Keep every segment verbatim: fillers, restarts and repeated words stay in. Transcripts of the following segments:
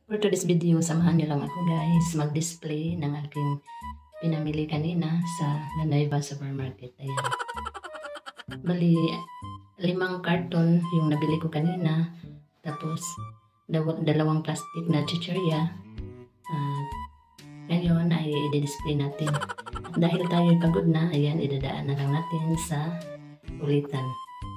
For today's video, samahan niyo lang ako guys mag-display ng aking pinamili kanina sa Lanayba Supermarket. Ayan. Bali, limang karton yung nabili ko kanina. Tapos, daw dalawang plastic na chichirya. Uh, ngayon ay i-display natin. At dahil tayo pagod na, ayan, idadaan na lang natin sa ulitan.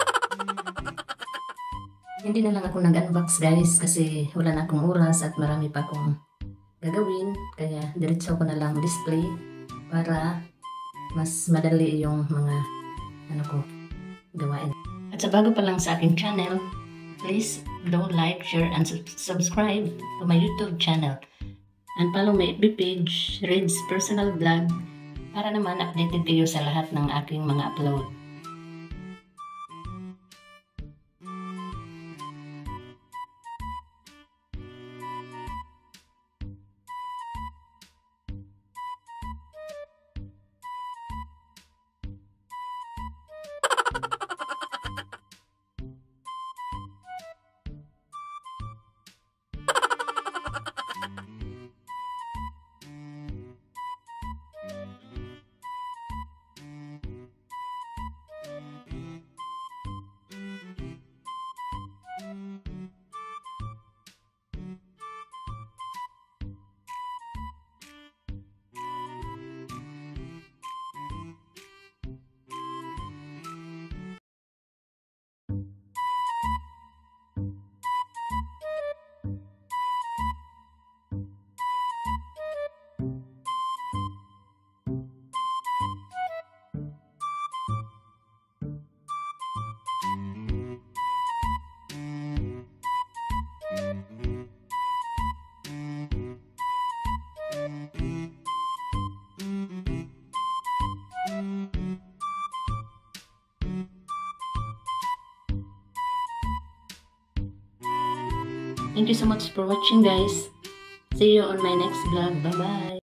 Hindi na lang ako nag-unbox guys kasi wala na akong oras at marami pa akong gagawin. Kaya diretso ko na lang display para mas madali yung mga ano ko gawain. At sa bago pa lang sa aking channel, please do like, share, and subscribe to my YouTube channel. And follow my F B page, Red's Personal Vlog, para naman updated kayo sa lahat ng aking mga upload. Thank you so much for watching guys. See you on my next vlog. Bye bye.